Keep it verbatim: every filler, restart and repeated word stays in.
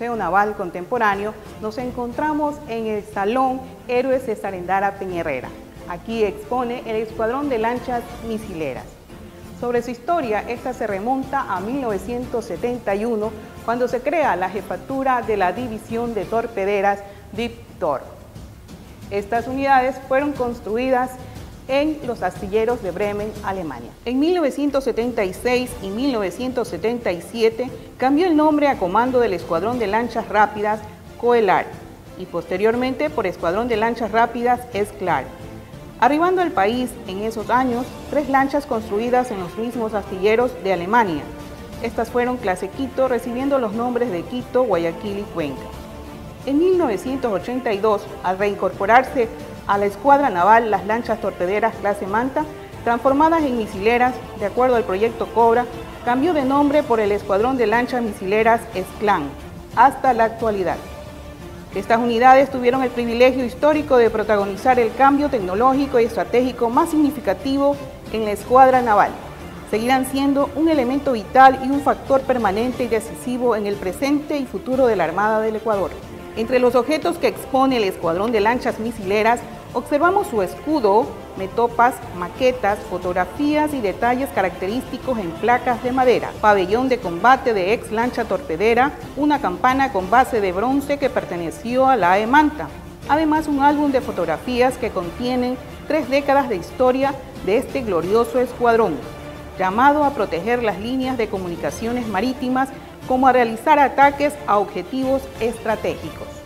Museo Naval Contemporáneo, nos encontramos en el Salón Héroes César Endara Peña-Herrera. Aquí expone el Escuadrón de Lanchas Misileras. Sobre su historia, esta se remonta a mil novecientos setenta y uno, cuando se crea la jefatura de la División de Torpederas D I P T O R. Estas unidades fueron construidas en los astilleros de Bremen, Alemania. En mil novecientos setenta y seis y mil novecientos setenta y siete cambió el nombre a Comando del Escuadrón de Lanchas Rápidas Coelar y posteriormente por Escuadrón de Lanchas Rápidas Esclar, arribando al país en esos años tres lanchas construidas en los mismos astilleros de Alemania. Estas fueron clase Quito, recibiendo los nombres de Quito, Guayaquil y Cuenca. En mil novecientos ochenta y dos, al reincorporarse a la escuadra naval las lanchas torpederas clase Manta, transformadas en misileras de acuerdo al proyecto Cobra, cambió de nombre por el Escuadrón de Lanchas Misileras Esclán, hasta la actualidad. Estas unidades tuvieron el privilegio histórico de protagonizar el cambio tecnológico y estratégico más significativo en la escuadra naval. Seguirán siendo un elemento vital y un factor permanente y decisivo en el presente y futuro de la Armada del Ecuador. Entre los objetos que expone el Escuadrón de Lanchas Misileras, observamos su escudo, metopas, maquetas, fotografías y detalles característicos en placas de madera, pabellón de combate de ex lancha torpedera, una campana con base de bronce que perteneció a la A E Manta. Además, un álbum de fotografías que contienen tres décadas de historia de este glorioso escuadrón, llamado a proteger las líneas de comunicaciones marítimas como a realizar ataques a objetivos estratégicos.